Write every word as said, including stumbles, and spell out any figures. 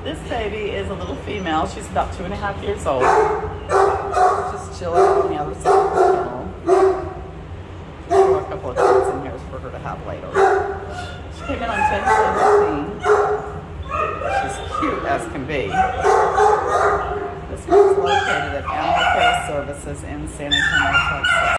This baby is a little female. She's about two and a half years old. Just chilling on the other side of the kennel. Just throw a couple of treats in here for her to have later. She came in on ten seventeen. She's cute as can be. This one's located at Animal Care Services in San Antonio, Texas.